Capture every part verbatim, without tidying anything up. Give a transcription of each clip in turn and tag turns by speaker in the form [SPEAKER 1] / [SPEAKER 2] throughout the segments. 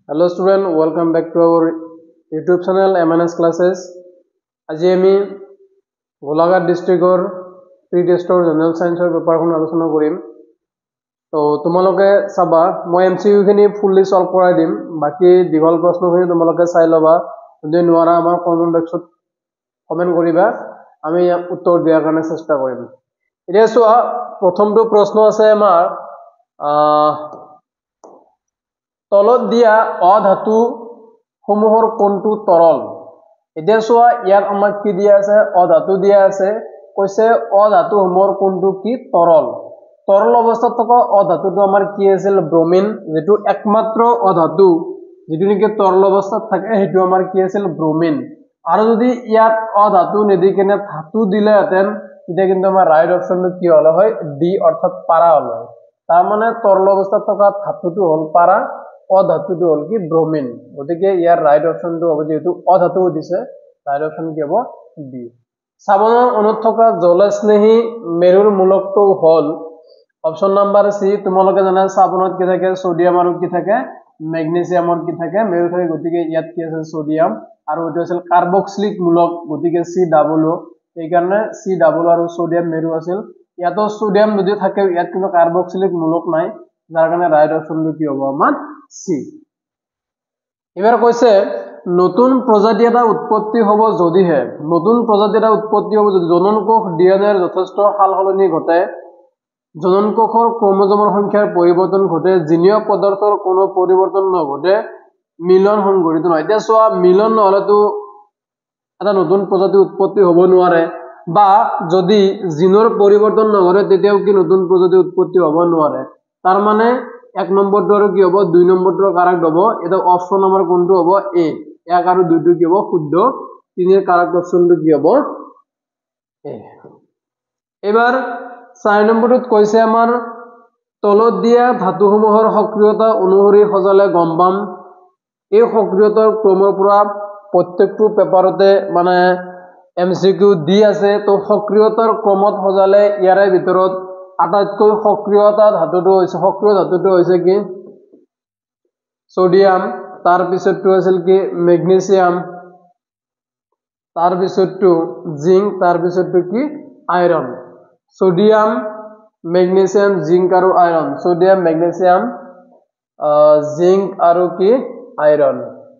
[SPEAKER 1] Hello student, welcome back to our YouTube channel M N S Classes. আজি আমি গোলাঘাট ডিস্ট্ৰিক্টৰ pre টেষ্টৰ general সায়েন্সৰ পেপাৰখন আলোচনা কৰিম। তো তোমালোকে চাবা মই এমসিকিউ খিনি ফুললি সলভ কৰাই দিম, বাকি দীঘল প্ৰশ্নখিনি তোমালোকে চাই লবা। যদি নোৱাৰা আমাৰ কমেন্ট বক্সত কমেন্ট কৰিবা, আমি উত্তৰ দিয়াৰ কাৰণে চেষ্টা কৰিম। এতিয়া চোৱা প্ৰথমটো প্ৰশ্ন আছে আমাৰ তলত দিয়া অধাতু সমূহৰ কোনটো তৰল। এতিয়া চোৱা ইয়াত আমাক কি দিয়া আছে, অধাতু দিয়া আছে, কৈছে অধাতু সমূহৰ কোনটো কি তৰল। তৰল অৱস্থাত থকা অধাতুটো আমাৰ কি আছিল, ব্ৰোমিন, যেটো একমাত্ৰ অধাতু যেটো নেকি তৰল অৱস্থাত থাকে হেতু আমাৰ কি আছিল, ব্ৰোমিন। আৰু যদি ইয়াত অধাতু নিদি কেনে ধাতু দিলেহেঁতেন তেতিয়া কিন্তু আমাৰ ৰাইট অপশনটো কি হল হয়, ডি অৰ্থাৎ পাৰা হল হয়। তাৰ মানে তৰল অৱস্থাত থকা ধাতুটো হল পাৰা, অধাতুটো হল কি ব্ৰোমিন। গতিকে ইয়াৰ ৰাইট অপশনটো হ'ব, যেহেতু অধাতু দিছে ৰাইট অপশন কি হ'ব, ডি। সাবনৰ অণুত থকা জলস্নেহী মেৰুৰ মূলকটো হল অপশন নাম্বাৰ সি। তোমালোকে জানা সাবনত কি থাকে, সোডিয়াম আৰু কি থাকে, মেগনেসিয়ামৰ কি থাকে, মেৰু থাকে। গতিকে ইয়াত কি আছে, সোডিয়াম, আৰু এটো আছিল কাৰ্বক্সিলিক মূলক, গতিকে সি ডাবল ও। এই কাৰণে সি ডাবল আৰু সোডিয়াম মেৰু আছিল। ইয়াতো সোডিয়াম যদি থাকে, ইয়াত কোনো কাৰ্বক্সিলিক মূলক নাই, যাৰ কাৰণে ৰাইট অপশনটো কি হ'ব আমাৰ সি। এবাৰ কৈছে নতুন প্ৰজাতি এটা উৎপত্তি হ'ব যদিহে, নতুন প্ৰজাতি এটা উৎপত্তি হ'ব যদি জনন কোষ ডিএনএৰ যথেষ্ট সালসলনি ঘটে, জনন কোষৰ ক্ৰোমোজোমৰ সংখ্যাৰ পৰিৱৰ্তন ঘটে, জিনীয় পদাৰ্থৰ কোনো পৰিৱৰ্তন নঘটে, মিলন সংঘটিত নহয়। এতিয়া চোৱা মিলন নহলেতো এটা নতুন প্ৰজাতি উৎপত্তি হ'ব নোৱাৰে, বা যদি জিনৰ পৰিৱৰ্তন নঘটে তেতিয়াও কি নতুন প্ৰজাতি উৎপত্তি হ'ব নোৱাৰে। তাৰ মানে এক নম্বৰটো আৰু কি হ'ব, দুই নম্বৰটো কাৰেক্ট হ'ব। এটা অপশন নম্বৰ কোনটো হ'ব, এ। এক আৰু দুইটো কি হ'ব, শুদ্ধ। তিনিৰ কাৰেক্ট অপশনটো কি হ'ব, এ। এবাৰ চাৰি নম্বৰটোত কৈছে আমাৰ তলত দিয়া ধাতুসমূহৰ সক্ৰিয়তা অনুসৰি সজালে গম পাম। এই সক্ৰিয়তাৰ ক্ৰমৰ পৰা প্ৰত্যেকটো পেপাৰতে মানে এমসিকিউ দি আছে। তো সক্ৰিয়তাৰ ক্ৰমত সজালে ইয়াৰে ভিতৰত আটাইতকৈ সক্ৰিয়তা ধাতুটো হৈছে, সক্ৰিয় ধাতুটো হৈছে কি সোডিয়াম, তাৰ পিছতটো আছিল কি মেগনেসিয়াম, তাৰ পিছতটো জিংক, তাৰ পিছতটো কি আইৰন। সোডিয়াম, মেগনেসিয়াম, জিংক আৰু আইৰন, সোডিয়াম, মেগনেসিয়াম, জিংক আৰু কি আইৰন।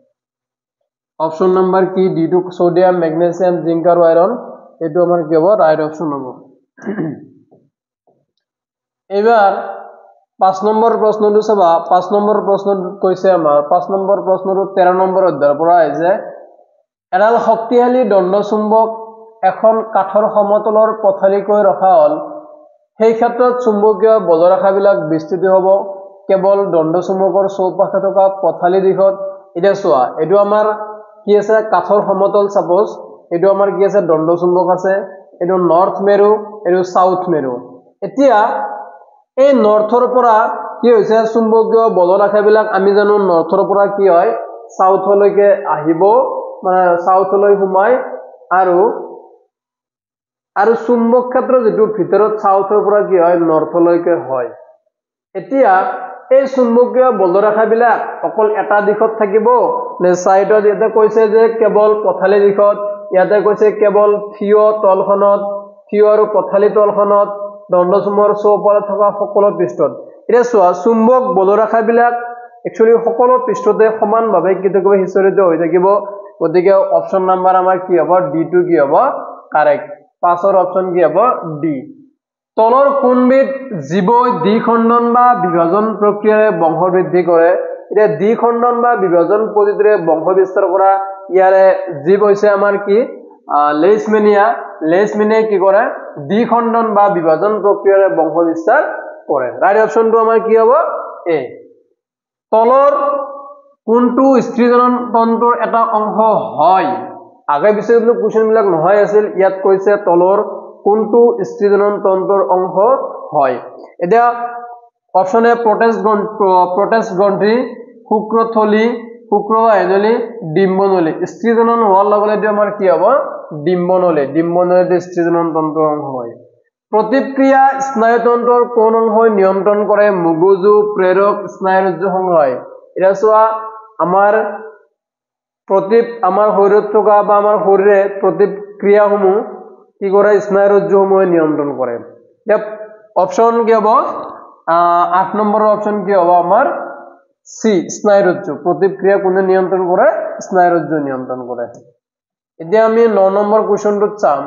[SPEAKER 1] অপশন নাম্বাৰ কি D two, sodium, magnesium, zinc আৰু আইৰন, এইটো আমাৰ কি হ'ব, ৰাইট অপশন হ'ব। এবাৰ পাঁচ নম্বৰ প্ৰশ্নটো চাবা। পাঁচ নম্বৰ প্ৰশ্নটো কৈছে আমাৰ, পাঁচ নম্বৰ প্ৰশ্নটো তেৰ নম্বৰ অধ্যায়ৰ পৰা আহিছে। এডাল শক্তিশালী দণ্ডচুম্বক এখন কাঠৰ সমতলৰ পথালিকৈ ৰখা হল, সেই ক্ষেত্ৰত চুম্বকীয় বলৰেখাবিলাক বিস্তৃত হ'ব কেৱল দণ্ডচুম্বকৰ চৌপাশে থকা পথালি দিশত। এতিয়া চোৱা এইটো আমাৰ কি আছে, কাঠৰ সমতল, সাপোজ এইটো আমাৰ কি আছে, দণ্ডচুম্বক আছে, এইটো নৰ্থ মেৰু, এইটো সাউথ মেৰু। এতিয়া এই নৰ্থৰ পৰা কি হৈছে, চুম্বকীয় বলৰেখাবিলাক আমি জানো নৰ্থৰ পৰা কি হয়, সাউথলৈকে আহিব, মানে সাউথলৈ সোমাই, আৰু আৰু চুম্বক ক্ষেত্ৰ যেটো ভিতৰত সাউথৰ পৰা কি হয়, নৰ্থলৈকে হয়। এতিয়া এই চুম্বকীয় বলৰেখাবিলাক অকল এটা দিশত থাকিব নে চাইডত, ইয়াতে কৈছে যে কেৱল পথালি দিশত, ইয়াতে কৈছে কেৱল থিয় তলখনত, থিয় আৰু পথালি তলখনত, দণ্ডচুম্বকৰ চৌপাশত থকা সকলো পৃষ্ঠত। এতিয়া চোৱা চুম্বক বলৰেখাবিলাক একচুয়ালি সকলো পৃষ্ঠতে সমানভাৱে কিভাৱে সিঁচৰিত হৈ থাকিব। গতিকে অপশন নাম্বাৰ আমাৰ কি হ'ব, ডি টু কি হ'ব কাৰেক্ট। পাঁচৰ অপশন কি হ'ব, ডি। তলৰ কোনবিধ জীৱই দ্বিখণ্ডন বা বিভাজন প্ৰক্ৰিয়াৰে বংশ বৃদ্ধি কৰে। এতিয়া দ্বিখণ্ডন বা বিভাজন পদ্ধতিৰে বংশ বিস্তাৰ কৰা ইয়াৰে জীৱ হৈছে আমাৰ কি, লেইছমেনিয়া। লেইছমেনিয়াই কি কৰে, দ্বিখণ্ডন বা বিভাজন প্ৰক্ৰিয়াৰে বংশ বিস্তাৰ কৰে। ৰাইট অপশনটো আমাৰ কি হ'ব, এ। তলৰ কোনটো স্ত্ৰীজনন তন্ত্ৰৰ এটা অংশ হয়। আগে পিছে কোৱেশ্চন বিলাক নহয় আছিল, ইয়াত কৈছে তলৰ কোনটো স্ত্ৰীজনন তন্ত্ৰৰ অংশ হয়। এতিয়া অপশন এ প্ৰটেষ্ট প্ৰটেষ্ট গ্ৰন্থি, শুক্ৰথলি, শুক্ৰবাহিনী, ডিম্বনলী। স্ত্ৰীজনন হোৱাৰ লগে লগে আমাৰ কি হ'ব, ডিম্বনলী। ডিম্বনলী স্ত্ৰীজনন তন্ত্ৰৰ অংশ হয়। প্ৰতিক্ৰিয়া স্নায়ুতন্ত্ৰৰ কোন অংশই নিয়ন্ত্ৰণ কৰে, মগজু, প্ৰেৰক, স্নায়ুৰজ্জু সংগ্ৰহ। এতিয়া চোৱা আমাৰ প্ৰতি আমাৰ শৰীৰত থকা বা আমাৰ শৰীৰে প্ৰতিক্ৰিয়াসমূহ কি কৰে স্নায়ুৰজ্জুসমূহে নিয়ন্ত্ৰণ কৰে ইয়াত অপচন কি হ'ব আঠ নম্বৰৰ অপচন কি হ'ব আমাৰ সি স্নায়ুৰজ্জু প্ৰতিক্ৰিয়া কোনে নিয়ন্ত্ৰণ কৰে স্নায়ুৰজ্জু নিয়ন্ত্ৰণ কৰে এতিয়া আমি ন নম্বৰ কোৱেশ্চনটো চাম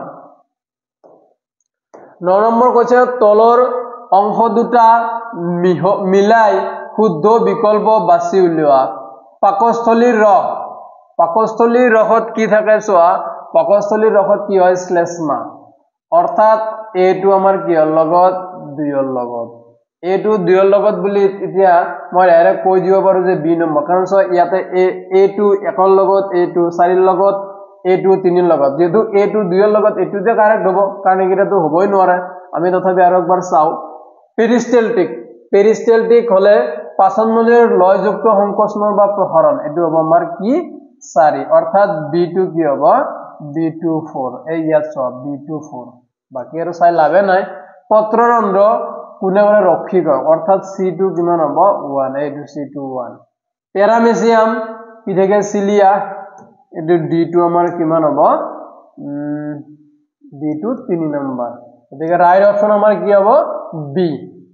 [SPEAKER 1] ন নম্বৰ কৈছে তলৰ অংশ দুটা মিলাই শুদ্ধ বিকল্প বাছি উলিওৱা পাকস্থলীৰ ৰস পাকস্থলীৰ ৰসত কি থাকে চোৱা পাকস্থলীৰ ৰসত কি হয় শ্লেষ্মা অৰ্থাৎ এইটো আমাৰ কিহৰ লগত দুইৰ লগত এইটো দুইৰ লগত বুলি এতিয়া মই ডাইৰেক্ট কৈ দিব পাৰো যে বি নম্বৰ কাৰণ চোৱা ইয়াতে এ এইটো একৰ লগত এইটো চাৰিৰ লগত এইটো তিনিৰ লগত যেহেতু এইটো দুইৰ লগত এইটোতে কাৰেক্ট হ'ব কাৰণ এইকেইটাতো হ'বই নোৱাৰে আমি তথাপি আৰু একবাৰ চাওঁ পেৰিষ্টেলটিক পেৰিষ্টেলটিক হলে পাচননলীৰ লয়যুক্ত সংকোচনৰ বা প্ৰসাৰণ এইটো হ'ব আমাৰ কি চাৰি অৰ্থাৎ বি টু কি হ'ব বি টু ফ'ৰ এই ইয়াত চোৱা বি টু ফ'ৰ বাকি আৰু চাই লাভে নাই পত্ৰৰন্ধ্ৰ কোনে কোনে ৰক্ষিক অৰ্থাৎ সি টু কিমান হ'ব ওৱান এইটো সি টু ওৱান পেৰামেচিয়াম কি থাকে চিলিয়া এইটো ডি টু আমাৰ কিমান হ'ব ডি টু তিনি নম্বৰ গতিকে ৰাইট অপচন আমাৰ কি হ'ব বি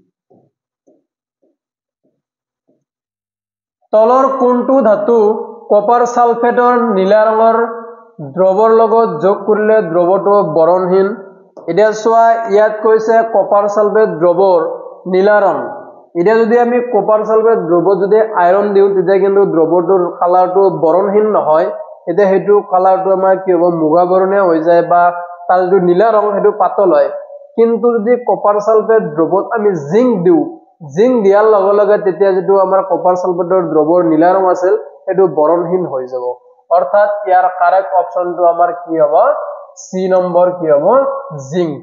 [SPEAKER 1] তলৰ কোনটো ধাতু কপাৰ সালফেটৰ নীলা ৰঙৰ দ্ৰৱৰ লগত যোগ কৰিলে দ্ৰৱটো বৰণহীন এতিয়া চোৱা ইয়াত কৈছে কপাৰ সালফেট দ্ৰৱৰ নীলা ৰং এতিয়া যদি আমি কপাৰ সালফেট দ্ৰৱত যদি আইৰন দিও তেতিয়া কিন্তু দ্ৰৱটোৰ কালাৰটো বৰণহীন নহয় এতিয়া হেতু কালাৰটো আমাৰ কি হ'ব মুগা বৰণীয়া হৈ যায় বা তাৰ যে নীলা ৰং হেতু পাতল হয় কিন্তু যদি কপাৰ সালফেট দ্ৰৱত আমি জিংক দিও জিংক দিয়াৰ লগে লগে তেতিয়া যেটো আমাৰ কপাৰ সালফেটৰ দ্ৰৱৰ নীলা ৰং আছিল হেতু বৰণহীন হৈ যাব অৰ্থাৎ ইয়াৰ কাৰেক্ট অপচনটো আমাৰ কি হ'ব সি নম্বৰ কি হ'ব জিংক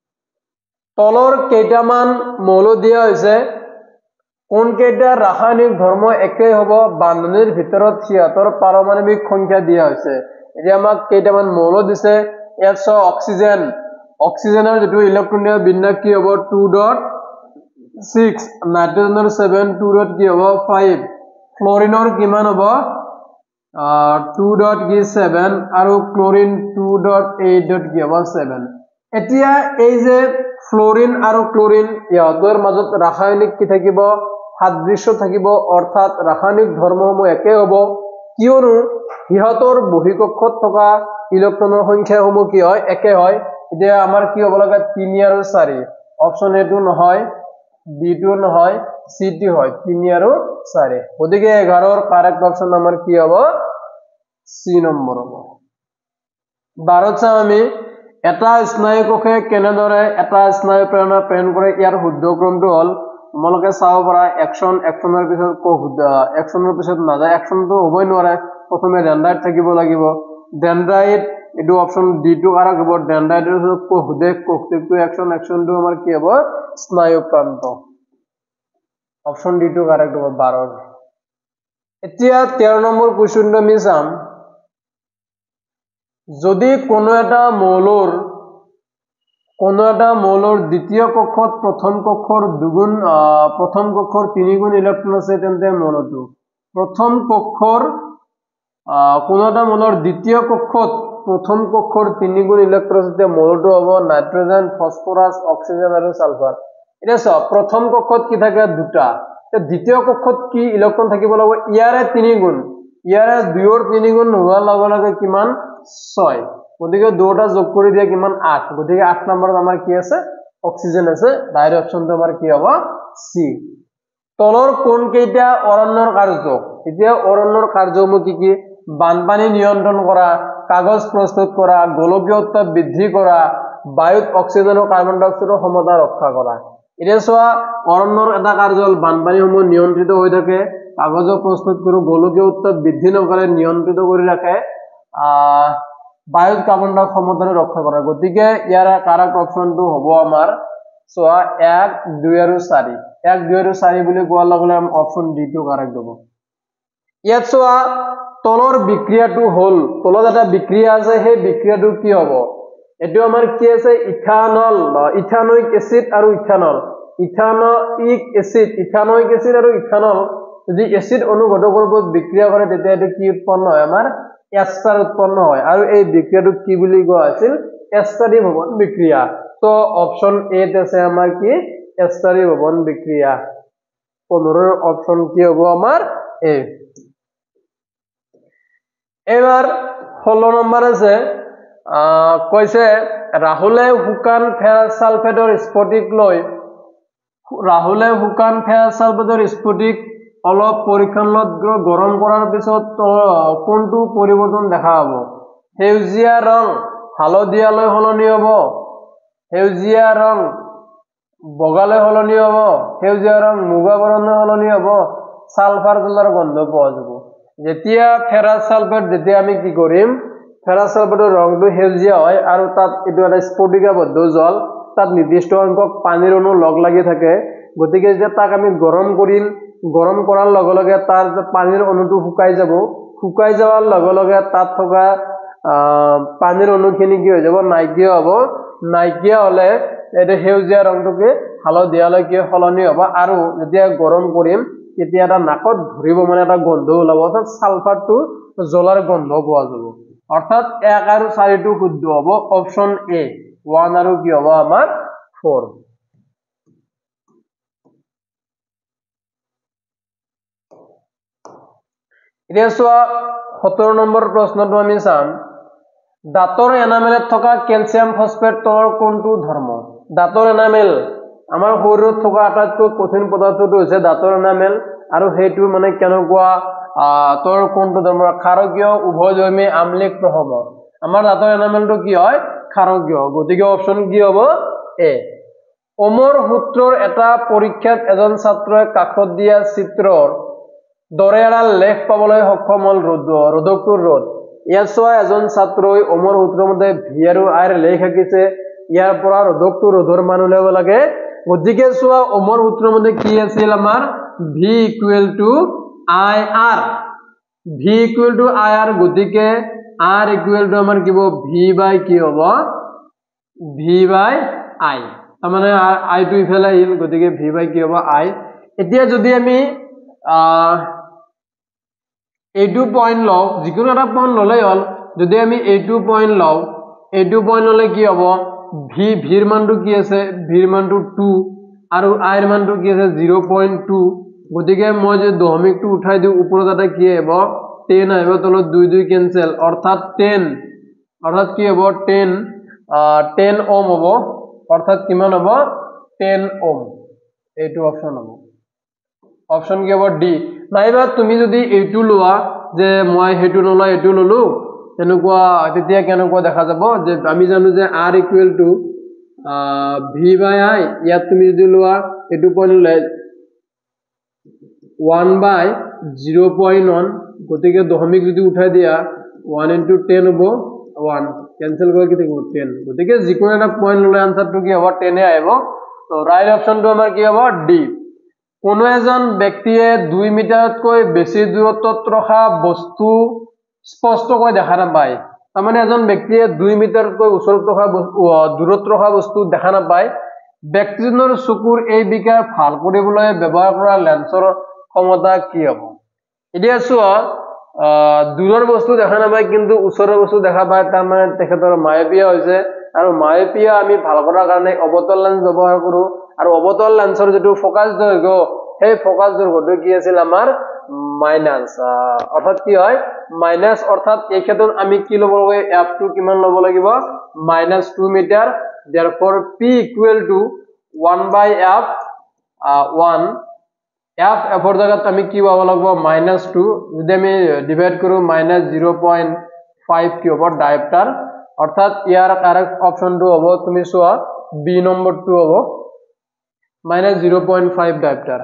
[SPEAKER 1] তলৰ কেইটামান মৌল দিয়া হৈছে কোন কেইটা ৰাসায়নিক ধৰ্ম একে হ'ব বান্ধনীৰ ভিতৰত সিহঁতৰ পাৰমাণৱিক সংখ্যা দিয়া হৈছে এতিয়া আমাক কেইটামান মৌল দিছে ইয়াত চ অক্সিজেন অক্সিজেনৰ যেটো ইলেক্ট্ৰনীয় বিন্যাস কি হ'ব টু ডট ছিক্স নাইট্ৰজেনৰ ছেভেন টু ডট কি হ'ব ফাইভ ফ্লৰিনৰ কিমান হ'ব টু ডট কি ছেভেন আৰু chlorine two dot eight dot কি হ'ব ছেভেন এতিয়া এই যে ফ্লৰিন আৰু ক্লোৰিন ইহঁতৰ মাজত ৰাসায়নিক কি থাকিব সাদৃশ্য থাকিব অৰ্থাৎ ৰাসায়নিক ধৰ্মসমূহ একে হ'ব কিয়নো ইহঁতৰ বহিকক্ষত থকা ইলেক্ট্ৰনৰ সংখ্যাসমূহ কি হয় একে হয় এতিয়া আমাৰ কি হ'ব লাগে তিনি আৰু চাৰি অপচন এটো নহয় বি টু নহয় সি টু হয় তিনি আৰু চাৰি গতিকে এঘাৰৰ কাৰেক্ট অপচন আমাৰ কি হ'ব সি নম্বৰ হ'ব বাৰত চাম আমি এটা স্নায়ু কোষে কেনেদৰে এটা স্নায়ু প্ৰেৰণা প্ৰেৰণ কৰে ইয়াৰ শুদ্ধ ক্ৰমটো হ'ল তোমালোকে চাব পৰা একশন একশনৰ পিছত কোষ একশনৰ পিছত নাযায় একশনটো হ'বই নোৱাৰে প্ৰথমে ডেন্ড্ৰাইট থাকিব লাগিব ডেন্ড্ৰাইট এটো অপচন ডি টু কাৰেক্ট হ'ব ডেন্ড্ৰাইটৰ পিছত কোষ দেশ কোষটো একশন একশনটো আমাৰ কি হ'ব স্নায়ু প্ৰান্ত অপচন ডি টু কাৰেক্ট হ'ব বাৰৰ এতিয়া তেৰ নম্বৰ কোৱেশ্চনটো আমি চাম যদি কোনো এটা মৌলৰ কোনো এটা মৌলৰ দ্বিতীয় কক্ষত প্ৰথম কক্ষৰ দুগুণ প্ৰথম কক্ষৰ তিনিগুণ ইলেক্ট্ৰন আছে তেন্তে মৌলটো প্ৰথম কক্ষৰ কোনো এটা মৌলৰ দ্বিতীয় কক্ষত প্ৰথম কক্ষৰ তিনিগুণ ইলেক্ট্ৰন আছে মৌলটো হ'ব নাইট্ৰজেন ফসফৰাছ অক্সিজেন আৰু সালফাৰ এটা চোৱা প্ৰথম কক্ষত কি থাকে দুটা দ্বিতীয় কক্ষত কি ইলেক্ট্ৰন থাকিব লাগিব ইয়াৰে তিনিগুণ ইয়াৰে দুইৰ তিনিগুণ হোৱাৰ লগে লগে কিমান ছয় গতিকে দুটা যোগ কৰি দিয়া কিমান আঠ গতিকে আঠ নম্বৰত আমাৰ কি আছে অক্সিজেন আছে ৰাইট অপচনটো আমাৰ কি হ'ব সি তলৰ কোন কেইটা অৰণ্যৰ কাৰ্য এতিয়া অৰণ্যৰ কাৰ্যসমূহ কি কি বানপানী নিয়ন্ত্ৰণ কৰা কাগজ প্ৰস্তুত কৰা গোলকীয় উত্তাপ বৃদ্ধি কৰা বায়ুত অক্সিজেন আৰু কাৰ্বন ডাই অক্সাইডৰ সমতা ৰক্ষা কৰা এতিয়া চোৱা অৰণ্যৰ এটা কাৰ্য হ'ল বানপানীসমূহ নিয়ন্ত্ৰিত হৈ থাকে কাগজ প্ৰস্তুত কৰি গোলকীয় উত্তাপ বৃদ্ধি নকৰে নিয়ন্ত্ৰিত কৰি ৰাখে বায়ুত কাৰ্বন ডাই অক্সাইডৰ সমতা ৰক্ষা কৰা গতিকে ইয়াৰ কাৰেক্ট অপচনটো হ'ব আমাৰ চোৱা এক দুই আৰু চাৰি এক দুই আৰু চাৰি বুলি কোৱাৰ লগে লগে অপচন ডি টু কাৰেক্ট হ'ব ইয়াত চোৱা তলৰ বিক্ৰিয়াটো হ'ল তলত এটা বিক্ৰিয়া আছে সেই বিক্ৰিয়াটো কি হ'ব এটো আমাৰ কি আছে ইথানল ইথানোইক এসিড আৰু ethanol ethanoic acid ethanoic acid আৰু ইথানল যদি এসিড অণু ঘটকৰূপত বিক্ৰিয়া কৰে তেতিয়া এটো কি উৎপন্ন হয় আমাৰ এস্টাৰ উৎপন্ন হয় আৰু এই বিক্ৰিয়াটো কি বুলি কোৱা আছিল এস্টাৰী ভৱন বিক্ৰিয়া তো অপচন এ তে আছে আমাৰ কি এস্টাৰী ভৱন বিক্ৰিয়া পোন্ধৰ অপচন কি হ'ব আমাৰ এ এবাৰ ষোল্ল নম্বৰ আছে কৈছে ৰাহুলে শুকান ফেৰাছ সালফেটৰ স্ফটিক লৈ ৰাহুলে শুকান ফেৰাছ সালফেটৰ স্ফটিক অলপ পৰীক্ষণত গৰম কৰাৰ পিছত কোনটো পৰিৱৰ্তন দেখা পাব সেউজীয়া ৰং হালধীয়ালৈ সলনি হ'ব সেউজীয়া ৰং বগালৈ সলনি হ'ব সেউজীয়া ৰং মুগা বৰণলৈ সলনি হ'ব সালফাৰ জলৰ গন্ধ পোৱা যাব যেতিয়া ফেৰাছ সালফেট যেতিয়া আমি কি কৰিম ফেৰাছ সালফেটৰ ৰংটো সেউজীয়া হয় আৰু তাত এটো এটা স্ফটিকাবদ্ধ জল তাত নিৰ্দিষ্ট সংখ্যক পানীৰ অণু লগ লাগি থাকে গতিকে যে তাক আমি গৰম কৰিল গৰম কৰাৰ লগে লগে তাৰ পানীৰ অণুটো শুকাই যাব শুকাই যাৱাৰ লগে লগে তাত থকা পানীৰ অণুখিনি কি হৈ যাব নাইকিয়া হ'ব নাইকিয়া হলে এটা সেউজীয়া ৰংটোকে হালধীয়ালৈ কি সলনি হ'ব আৰু যেতিয়া গৰম কৰিম তেতিয়া এটা নাকত ধৰিব মানে এটা গন্ধ ওলাব অৰ্থাৎ সালফাৰটো জ্বলাৰ গন্ধ পোৱা যাব অৰ্থাৎ এক আৰু চাৰি টো শুদ্ধ হ'ব অপচন এ এক আৰু কি হ'ব আমাৰ চাৰি এতিয়া চোৱা সত্তৰ নম্বৰ প্ৰশ্নটো আমি চাম দাঁতৰ এনামেলত থকা ক্যালসিয়াম ফসফেট তলৰ কোনটো ধৰ্ম দাঁতৰ এনামেল আমাৰ শৰীৰত থকা আটাইতকৈ কঠিন পদাৰ্থটো হৈছে দাঁতৰ এনামেল আৰু সেইটো মানে কেনেকুৱা তোৰ কোনটো ধৰ্মৰ ক্ষাৰকীয় উভয়ধৰ্মী আম্লিক প্ৰসম আমাৰ দাঁতৰ এনামেলটো কি হয় ক্ষাৰকীয় গতিকে অপচন কি হ'ব এ অমৰ সূত্ৰৰ এটা পৰীক্ষাত এজন ছাত্ৰই কাকত দিয়া চিত্ৰৰ দৰে এটা লেখ পাবলৈ সক্ষম হ'ল ৰোধকটোৰ ৰোধ ইয়াত চোৱা এজন ছাত্ৰই অমৰ সূত্ৰৰ মতে ভি আৰু আইৰ লেখ আঁকিছে ইয়াৰ পৰা ৰোধকটো ৰোধৰ মান উলিয়াব লাগে গতিকে চোৱা অমৰ সূত্ৰৰ মতে কি আছিল আমাৰ V equal to I R V equal to I R গতিকে আৰ ইকুৱেল টু আমাৰ কি হ'ব ভি বাই কি হ'ব ভি বাই আই তাৰমানে আই টো ইফালে আহিল গতিকে ভি বাই কি হ'ব আই এতিয়া যদি আমি এইটো পইণ্ট লওঁ যিকোনো এটা পইণ্ট ল'লেই হ'ল যদি আমি এইটো পইণ্ট লওঁ এইটো পইণ্ট ল'লে কি হ'ব ভি ভিৰ মানটো কি আছে ভিৰ মানটো টু আৰু আইৰ মানটো কি আছে জিৰ' পইণ্ট টু গতিকে মই যদি দশমিকটো উঠাই দিওঁ ওপৰত এটা কি আহিব টেন আহিব তলত দুই দুই কেনসেল অৰ্থাৎ টেন অৰ্থাৎ কি হ'ব টেন টেন ওম হ'ব অৰ্থাৎ কিমান হ'ব টেন ওম এইটো অপচন হ'ব অপচন কি হ'ব ডি নাইবা তুমি যদি এইটো লোৱা যে মই হেতু নলয় এটো ললো তেনেকুৱা তেতিয়া কেনেকুৱা দেখা যাব যে আমি জানো যে r equal to v by i ইয়াত তুমি যদি লোৱা এটো পইণ্ট লৈ one by zero' point one গতিকে দশমিক যদি উঠাই দিয়া one into ten হ'ব one কেনসেল কৰি কি থাকিব ten গতিকে যিকোনো এটা পইণ্ট ললে আনসাৰটো কি হ'ব ten এ আহিব তো ৰাইট অপচনটো আমাৰ কি হ'ব ডি কোনো এজন ব্যক্তিয়ে দুই মিটাৰতকৈ বেছি দূৰত্বত ৰখা বস্তু স্পষ্টকৈ দেখা নাপায় তাৰমানে এজন ব্যক্তিয়ে দুই মিটাৰতকৈ ওচৰত ৰখা দূৰত ৰখা বস্তু দেখা নাপায় ব্যক্তিজনৰ চকুৰ এই বিকাৰ ভাল কৰিবলৈ ব্যৱহাৰ কৰা লেন্সৰ ক্ষমতা কি হ'ব এতিয়া চোৱা দূৰৰ বস্তু দেখা নাপায় কিন্তু ওচৰৰ বস্তু দেখা পায় তাৰমানে তেখেতৰ মায়োপিয়া হৈছে আৰু মায়োপিয়া আমি ভাল কৰাৰ কাৰণে অৱতল লেন্স ব্যৱহাৰ কৰো আৰু অৱতল লেন্সৰ যেটো ফোকাস দৈৰ্ঘ্য সেই ফোকাস দৈৰ্ঘ্যটো কি আছিল আমাৰ মাইনাস অৰ্থাৎ কি হয় মাইনাস অৰ্থাৎ এই ক্ষেত্ৰত আমি কি ল'ব লাগিব এফ টু কিমান ল'ব লাগিব minus two metre therefore p equal to one by f one f f ৰ জায়গাত আমি কি পাব লাগিব মাইনাস টু যদি আমি ডিভাইড কৰো মাইনাস জিৰ' পইণ্ট ফাইভ কি হ'ব ডায়োপ্টাৰ অৰ্থাৎ ইয়াৰ কাৰেক্ট অপচনটো হ'ব তুমি চোৱা বি নম্বৰটো হ'ব minus zero' point five dioptre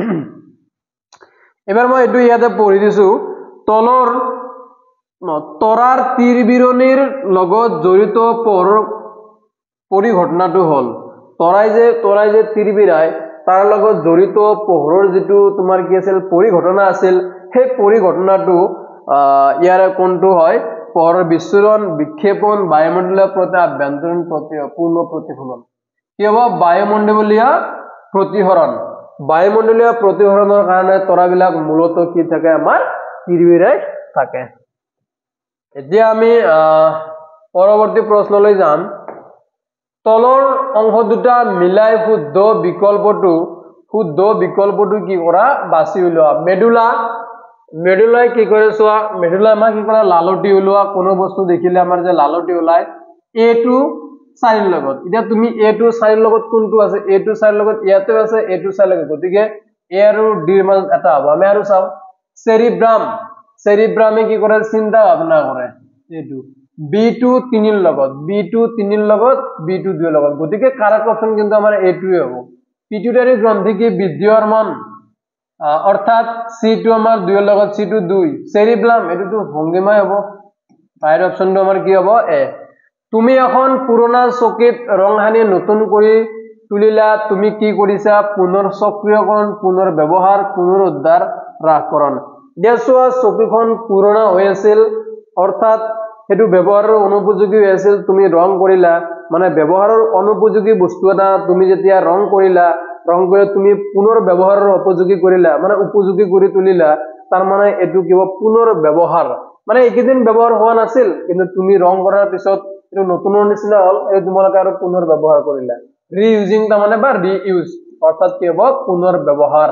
[SPEAKER 1] এবাৰ মই এটো ইয়াতে পঢ়ি দিছো তলৰ তৰাৰ তীৰ বিৰণীৰ লগত জড়িত পোহৰৰ পৰিঘটনাটো হ'ল তৰাই যে তৰাই যে তীৰ বিৰাই তাৰ লগত জড়িত পোহৰৰ যেটো তোমাৰ কি আছিল পৰিঘটনা আছিল সেই পৰিঘটনাটো ইয়াৰ কোনটো হয় পোহৰৰ বিচ্ছুৰণ বিক্ষেপণ বায়ুমণ্ডলীয় প্ৰতি আভ্যন্তৰীণ প্ৰতি পূৰ্ণ প্ৰতিফলন কি হ'ব বায়ুমণ্ডলীয় প্ৰতিহৰণ বায়ুমণ্ডলীয় প্ৰতিফলনৰ কাৰণে তৰাবিলাক মূলত কি থাকে আমাৰ কিৰবিৰাই থাকে এতিয়া আমি পৰৱৰ্তী প্ৰশ্নলৈ যাম তলৰ অংশ দুটা মিলাই শুদ্ধ বিকল্পটো শুদ্ধ বিকল্পটো কি কৰা বাছি উলোৱা মেডুলা মেডুলাই কি কৰে চোৱা মেডুলা আমাৰ কি কৰা লালটি উলোৱা কোনো বস্তু দেখিলে আমাৰ যে লালটি ওলাই এ টু চাৰিৰ লগত এতিয়া তুমি এ টু চাৰিৰ লগত কোনটো আছে এ টু চাৰিৰ লগত ইয়াতে আছে এ টু চাৰিৰ লগত গতিকে এ আৰু ডি ৰ মাজত এটা হ'ব আমি আৰু চাও সেৰিব্ৰাম সেৰিব্ৰামে কি কৰে চিন্তা ভাবনা কৰে এটু বি টু তিনিৰ লগত বি টু তিনিৰ লগত বি টু দুইৰ লগত গতিকে কাৰেক্ট অপচন কিন্তু আমাৰ এ টু হ'ব পিটুটাৰী গ্ৰন্থি কি বৃদ্ধি হৰমন অৰ্থাৎ সি টু আমাৰ দুইৰ লগত সি টু দুই সেৰিব্ৰাম এটো ভংগিমাই হ'ব ৰাইট অপচনটো আমাৰ কি হ'ব এ তুমি এখন পুৰণা চকীত ৰং হানি নতুন কৰি তুলিলা তুমি কি কৰিছা পুনৰ সক্ৰিয়কৰণ পুনৰ ব্যৱহাৰ পুনৰ উদ্ধাৰ হ্ৰাসকৰণ দেশোৱা চকীখন পুৰণা হৈ আছিল অৰ্থাৎ হেতু ব্যৱহাৰৰ অনুপযোগী হৈ আছিল তুমি ৰং কৰিলা মানে ব্যৱহাৰৰ অনুপযোগী বস্তু এটা তুমি যেতিয়া ৰং কৰিলা ৰং কৰি তুমি পুনৰ ব্যৱহাৰৰ উপযোগী কৰিলা মানে উপযোগী কৰি তুলিলা তাৰ মানে এটো কিবা পুনৰ ব্যৱহাৰ মানে একেদিন ব্যৱহাৰ হোৱা নাছিল কিন্তু তুমি ৰং কৰাৰ পিছত এটো নতুনৰ নিচিনা হল এই তোমালোকে আৰু পুনৰ ব্যৱহাৰ কৰিলা ৰিইউজিং তা মানে বা ৰিইউজ অৰ্থাৎ কি হ'ব পুনৰ ব্যৱহাৰ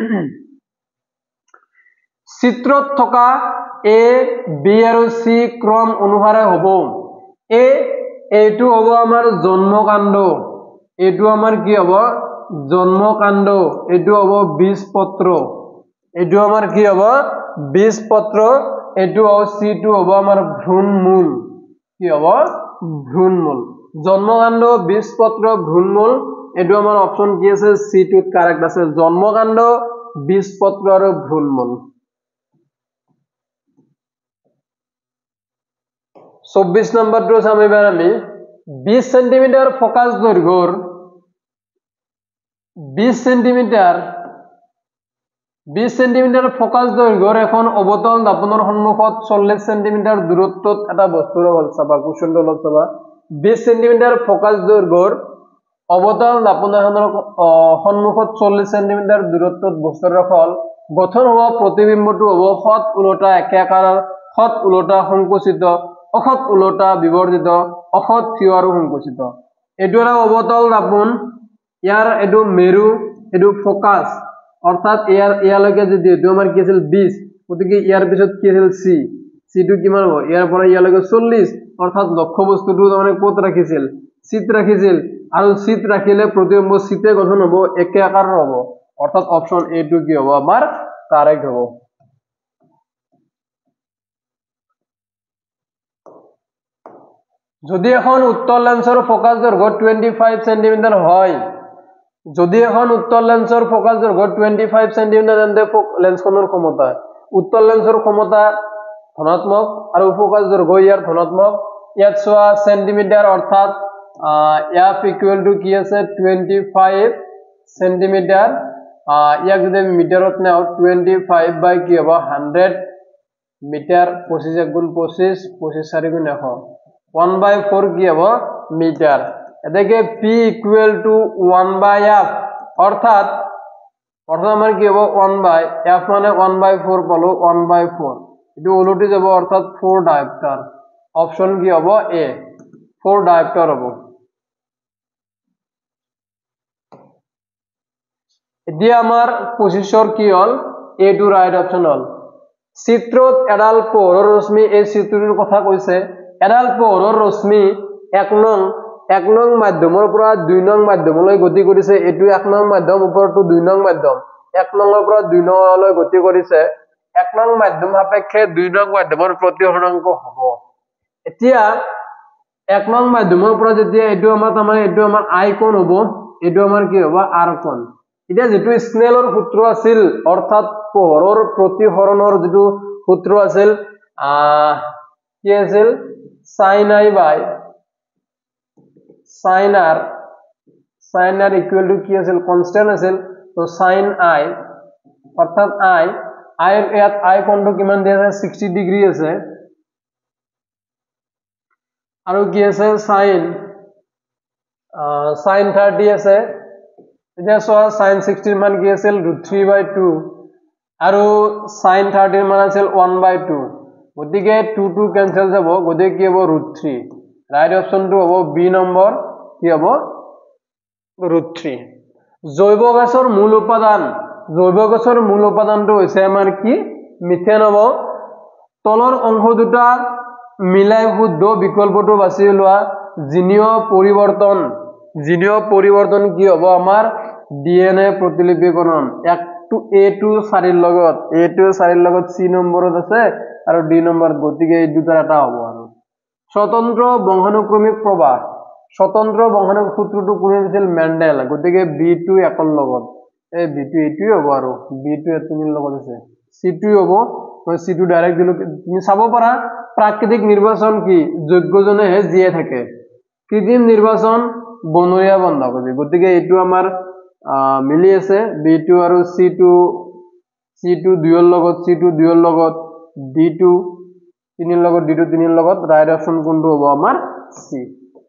[SPEAKER 1] চিত্ৰত থকা এ বি আৰু সি ক্ৰম অনুসাৰে হ'ব এ এইটো হ'ব আমাৰ জন্মকাণ্ড এইটো আমাৰ কি হ'ব জন্মকাণ্ড এইটো হ'ব বীজপত্ৰ এইটো আমাৰ কি হ'ব বীজপত্ৰ এইটো হ'ব সি টু হ'ব আমাৰ ভ্ৰূণমূল কি হ'ব ভ্ৰূণমূল জন্মকাণ্ড বীজপত্ৰ ভ্ৰূণমূল এইটো আমাৰ অপচন কি আছে সি টু কাৰেক্ট আছে জন্মকাণ্ড বীজপত্ৰ আৰু ভ্ৰূণমূল চৌব্বিশ নম্বৰটো চাম এবাৰ আমি বিশ সেন্টিমিটাৰ ফোকাস দৈৰ্ঘ্যৰ বিশ সেন্টিমিটাৰ বিশ সেন্টিমিটাৰ ফোকাস দৈৰ্ঘ্যৰ এখন অৱতল দাপনৰ সন্মুখত চল্লিশ সেন্টিমিটাৰ দূৰত্বত এটা বস্তুৰ হ'ল চাবা কোৱেশ্চনটো অলপ চাবা বিশ সেন্টিমিটাৰ ফোকাস দৈৰ্ঘ্যৰ অৱতল দাপনৰ সন্মুখত চল্লিশ সেন্টিমিটাৰ দূৰত্বত বস্তুৰ হ'ল গঠন হোৱা প্ৰতিবিম্বটো হ'ব সৎ উলটা একাকাৰ সৎ উলটা সংকুচিত অসৎ উলটা বিবৰ্ধিত অসৎ থিয় আৰু সংকুচিত এটো এটা অৱতল দাপন ইয়াৰ এটো মেৰু এটো ফোকাস অৰ্থাৎ ইয়াৰ ইয়ালৈকে যদি এটো আমাৰ কি আছিল বিশ গতিকে ইয়াৰ পিছত কি আছিল সি সি টু কিমান হ'ব ইয়াৰ পৰা ইয়ালৈকে চল্লিশ অৰ্থাৎ লক্ষ্য বস্তুটো মানে ক'ত ৰাখিছিল চিত ৰাখিছিল আৰু চিত ৰাখিলে প্ৰতিবিম্ব চিতে গঠন হ'ব একে আকাৰৰ হ'ব অৰ্থাৎ অপচন এ টু কি হ'ব আমাৰ কাৰেক্ট হ'ব যদি এখন উত্তল লেন্সৰ ফোকাস দৈৰ্ঘ্য পঁচিশ সেন্টিমিটাৰ হয় যদি এখন উত্তল লেন্সৰ ফোকাস দৈৰ্ঘ্য পঁচিশ সেন্টিমিটাৰ তেন্তে লেন্সখনৰ ক্ষমতা উত্তল লেন্সৰ ক্ষমতা ধনাত্মক আৰু ফোকাস দৈৰ্ঘ্য ইয়াৰ ধনাত্মক ইয়াত চোৱা সেন্টিমিটাৰ অৰ্থাৎ এফ ইকুৱেল টু কি আছে পঁচিশ সেন্টিমিটাৰ ইয়াক যদি মিটাৰত নাও পঁচিশ বাই কি হ'ব এশ মিটাৰ পঁচিশ এক গুণ পঁচিশ পঁচিশ চাৰি গুণ এশ one by four কি হ'ব মিটাৰ এটাকে p equal to one by f অৰ্থাৎ অৰ্থাৎ আমাৰ কি হ'ব one by f মানে one by four পালো one by four এটো উলটি যাব অৰ্থাৎ four ডায়াপ্টাৰ অপচন কি হ'ব a four ডায়াপ্টাৰ হ'ব এতিয়া আমাৰ পঁচিশৰ কি হ'ল a টু ৰাইট অপচন হ'ল চিত্ৰত এডাল পোহৰৰ ৰশ্মি এই চিত্ৰটোৰ কথা কৈছে এডাল পোহৰৰ ৰশ্মি এক নং এক নং মাধ্যমৰ পৰা দুই নং মাধ্যমলৈ গতি কৰিছে এটো এক নং মাধ্যম ওপৰটো দুই নং মাধ্যম এক নংৰ পৰা দুই নংলৈ গতি কৰিছে এক নং মাধ্যম সাপেক্ষে দুই নং মাধ্যমৰ প্ৰতিসৰণাংক হ'ব এতিয়া এক নং মাধ্যমৰ পৰা যেতিয়া এটো আমাৰ তাৰমানে এটো আমাৰ আই কোণ হ'ব এটো আমাৰ কি হ'ব আৰ কোণ এতিয়া যেটো স্নেলৰ সূত্ৰ আছিল অৰ্থাৎ পোহৰৰ প্ৰতিসৰণৰ যেটো সূত্ৰ আছিল আ কি আছিল sin i by sin r sin r equal to কি আছিল কনস্ট্যান্ট আছিল তো sin i অর্থাৎ i i এত i কোণটো কিমান দিয়া আছে sixty ডিগ্ৰী আছে আৰু কি আছে sin sin thirty আছে এতিয়া চোৱা sin sixty মান কি আছিল root three by two আৰু sin thirty মান আছিল one by two গতিকে two two ক্যান্সেল যাব গতিকে কি হ'ব root three ৰাইট অপচনটো হ'ব বি নম্বৰ কি হ'ব root three জৈৱ গেছৰ মূল উপাদান জৈৱ গেছৰ মূল উপাদানটো হৈছে আমাৰ কি মিথেন হ'ব তলৰ অংশ দুটা মিলাই শুদ্ধ বিকল্পটো বাছি লোৱা জিনীয় পৰিৱৰ্তন জিনীয় পৰিৱৰ্তন কি হ'ব আমাৰ ডিএনএ প্ৰতিলিপিকৰণ এক টু এ টু চাৰি ৰ লগত এ টু চাৰি ৰ লগত সি নম্বৰত আছে আৰু ডি নম্বৰ গতিকে এই দুটাৰ এটা হ'ব আৰু স্বতন্ত্ৰ বংশানুক্ৰমিক প্ৰবাহ স্বতন্ত্ৰ বংশানুক্ৰমিক সূত্ৰটো কোনে দিছিল মেন্ডেল গতিকে বি টু একৰ লগত এই বি টু এইটোৱে হ'ব আৰু বি টু তিনিৰ লগত আছে সি টু হ'ব মই সি টু ডাইৰেক্ট দিলো তুমি চাব পাৰা প্ৰাকৃতিক নিৰ্বাচন কি যোগ্যজনেহে জীয়াই থাকে কৃত্ৰিম নিৰ্বাচন বনৰীয়া বন্ধকবি গতিকে এইটো আমাৰ মিলি আছে বি টু আৰু সি টু সি টু দুইৰ লগত সি টু দুইৰ লগত ডি টু তিনিৰ লগত ডি টু তিনিৰ লগত ৰাইট অপচন কোনটো হ'ব আমাৰ সি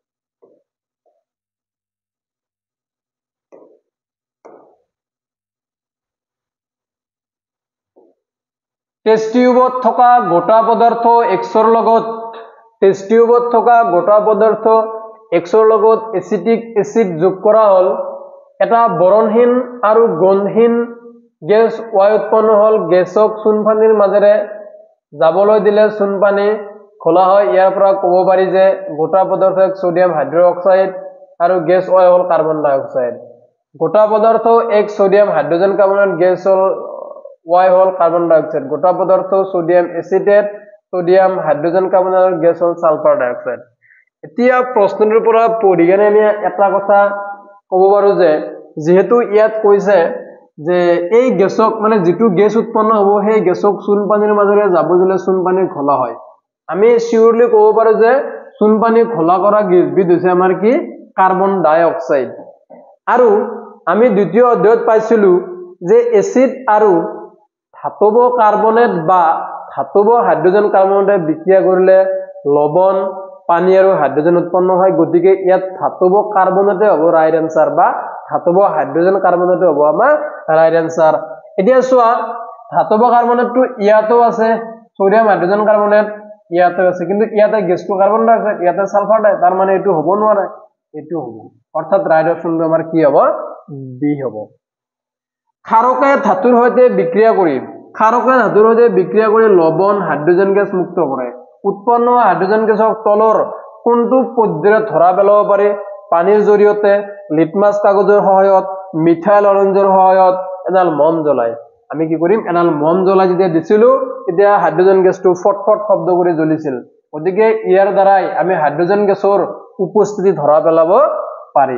[SPEAKER 1] টেষ্ট টিউবত থকা গোটা পদাৰ্থ এক্সৰ লগত টেষ্ট টিউবত থকা গোটা পদাৰ্থ এক্সৰ লগত এচিটিক এসিড যোগ কৰা হল এটা বৰণহীন আৰু গন্ধহীন গেছ ওয়াই উৎপন্ন হল গেছক চুনপানীৰ মাজেৰে যাবলৈ দিলে চুনপানী খোলা হয় ইয়াৰ পৰা ক'ব পাৰি যে গোটা পদাৰ্থ এক সোডিয়াম হাইড্ৰক্সাইড আৰু গেছ ওয়াই হল কাৰ্বন ডাই অক্সাইড গোটা পদাৰ্থ এক সোডিয়াম হাইড্ৰোজেন কাৰ্বনেট গেছ হল ওয়াই হল কার্বন ডাই অক্সাইড গোটা পদার্থ sodium acetate sodium hydrogen carbonate gas হল সালফার ডাই অক্সাইড এতিয়া প্ৰশ্নটোৰ পৰা পঢ়ি কেনে আমি এটা কথা ক'ব পাৰো যে যেহেতু ইয়াত কৈছে যে এই গেছক মানে যেটো গেছ উৎপন্ন হ'ব সেই গেছক চুনপানীৰ মাজেৰে যাব দিলে চুনপানী ঘোলা হয় আমি সিউৰলি ক'ব পাৰো যে চুনপানী ঘোলা কৰা গেছবিধ হৈছে আমাৰ কি কাৰ্বন ডাই অক্সাইড আৰু আমি দ্বিতীয় অধ্যায়ত পাইছিলো যে এসিড আৰু ধাতব কার্বনেট বা ধাতব হাইড্রোজেন কার্বনেটে বিক্রিয়া কৰিলে লবণ পানী আৰু হাইড্ৰোজেন উৎপন্ন হয় গতিকে ইয়াত ধাতব কার্বনেটে হ'ব রাইট আনসার বা ধাতব হাইড্ৰোজেন কার্বনেটে হ'ব আমাৰ রাইট আনসার এতিয়া চোৱা ধাতব কার্বনেটটো ইয়াতো আছে সোডিয়াম হাইড্ৰোজেন কার্বনেট ইয়াতো আছে কিন্তু ইয়াতে গেছটো কার্বন ডাই অক্সাইড ইয়াতে সালফার ডাই তাৰ মানে এটো হ'ব নোৱাৰে এটো হ'ব অৰ্থাৎ ৰাইট অপচনটো আমাৰ কি হ'ব বি হ'ব ক্ষাৰকে ধাতুৰ সৈতে বিক্ৰিয়া কৰি ক্ষাৰকে ধাতুৰ সৈতে বিক্ৰিয়া কৰি লবণ হাইড্ৰোজেন গেছ মুক্ত কৰে উৎপন্ন হাইড্ৰোজেন গেছক তলৰ কোনটো পদ্ধতিৰে ধৰা পেলাব পাৰি পানীৰ জৰিয়তে লিটমাছ কাগজৰ সহায়ত মিথাইল অৰেঞ্জৰ সহায়ত এডাল মম জ্বলাই আমি কি কৰিম এডাল মম জ্বলাই যেতিয়া দিছিলো তেতিয়া হাইড্ৰোজেন গেছটো ফটফট শব্দ কৰি জ্বলিছিল গতিকে ইয়াৰ দ্বাৰাই আমি হাইড্ৰোজেন গেছৰ উপস্থিতি ধৰা পেলাব পাৰি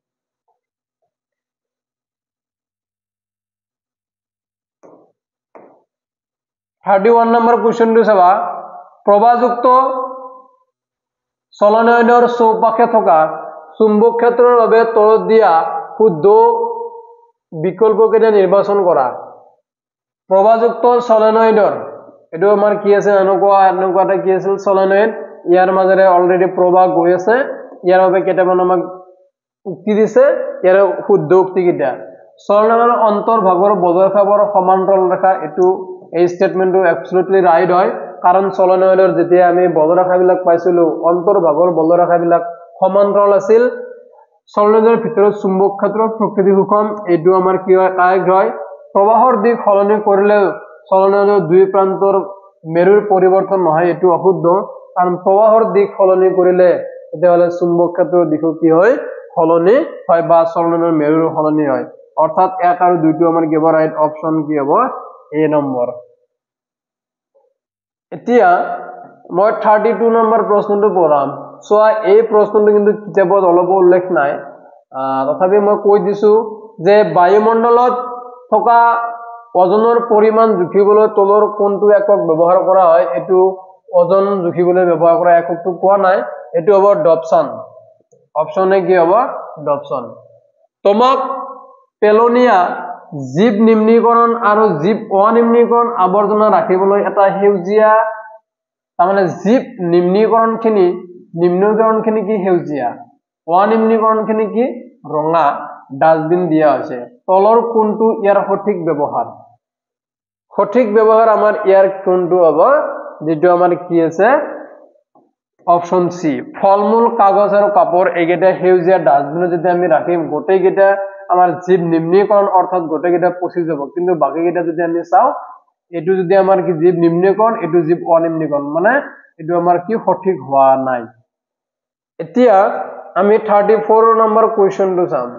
[SPEAKER 1] thirty-one number question to saba probajukto solenoidor sopakhe thoka chumbok khetror babe torot dia শুদ্ধ বিকল্প কেনে নিৰ্বাচন কৰা probajukto solenoidor এটো আমাৰ কি আছে এনেকুৱা এনেকুৱাটা কি আছিল solenoid ইয়াৰ মাজেৰে অলৰেডি প্ৰবাহ গৈ আছে ইয়াৰ বাবে কেটামান আমাক উক্তি দিছে ইয়াৰ শুদ্ধ উক্তি কিটা solenoidৰ অন্তৰ্ভাগৰ বজ্ৰখাবৰ সমান্তৰাল ৰেখা এটো এই স্টেটমেন্টটো এবসলিউটলি রাইট হয় কাৰণ solenoidৰ যেতিয়া আমি বলৰেখাবিলাক পাইছিলো অন্তৰ্ভাগৰ বলৰেখাবিলাক সমান্তৰাল আছিল solenoidৰ ভিতৰত চুম্বক ক্ষেত্ৰৰ প্ৰকৃতি সুষম এটো আমাৰ কি হয় কাৰেক্ট হয় প্ৰবাহৰ দিক সলনি কৰিলে solenoidৰ দুই প্ৰান্তৰ মেৰুৰ পৰিৱৰ্তন নহয় এটো অশুদ্ধ কাৰণ প্ৰবাহৰ দিক সলনি কৰিলে এতিয়ালে চুম্বক ক্ষেত্ৰৰ দিক কি হয় সলনি হয় বা solenoidৰ মেৰুৰ সলনি হয় অৰ্থাৎ এক আৰু দুই টো আমাৰ কি হ'ব ৰাইট অপচন কি হ'ব A নম্বৰ এতিয়া মই thirty-two নম্বৰ প্ৰশ্নটো পঢ়াম সোৱা এই প্ৰশ্নটো কিন্তু কিতাপত অলপ উল্লেখ নাই তথাপি মই কৈ দিছো যে বায়ুমণ্ডলত থকা ওজনৰ পৰিমাণ জুখিবলৈ তলৰ কোনটো একক ব্যৱহাৰ কৰা হয় এটো ওজন জুখিবলৈ ব্যৱহাৰ কৰা এককটো কোৱা নাই এটো হ'ব ডপসন অপচনে কি হ'ব ডপসন তোমাক পেলোনিয়া জীৱ নিম্নীকৰণ আৰু জীৱ অনিম্নীকৰণ আৱৰ্জনা ৰাখিবলৈ এটা হেউজিয়া তাৰমানে জীৱ নিম্নীকৰণখিনি নিম্নীকৰণখিনি কি হেউজিয়া অনিম্নীকৰণখিনি কি ৰঙা ডাস্টবিন দিয়া হৈছে তলৰ কোনটো ইয়াৰ সঠিক ব্যৱহাৰ সঠিক ব্যৱহাৰ আমাৰ ইয়াৰ কোনটো হ'ব যেটো আমাৰ কি আছে অপশন সি ফলমূল কাগজ আৰু কাপোৰ এইকেইটা হেউজিয়া ডাস্টবিনত যদি আমি ৰাখিম গোটেইকেইটা আমাৰ জীৱ নিম্নীকৰণ অৰ্থাৎ গোটেইকেইটা পচি যাব কিন্তু বাকিকেইটা যদি আমি চাও এটো যদি আমাৰ কি জীৱ নিম্নীকৰণ এটো জীৱ অনিম্নীকৰণ মানে এটো আমাৰ কি সঠিক হোৱা নাই এতিয়া আমি thirty-four নম্বৰ কোৱেশ্চনটো চাম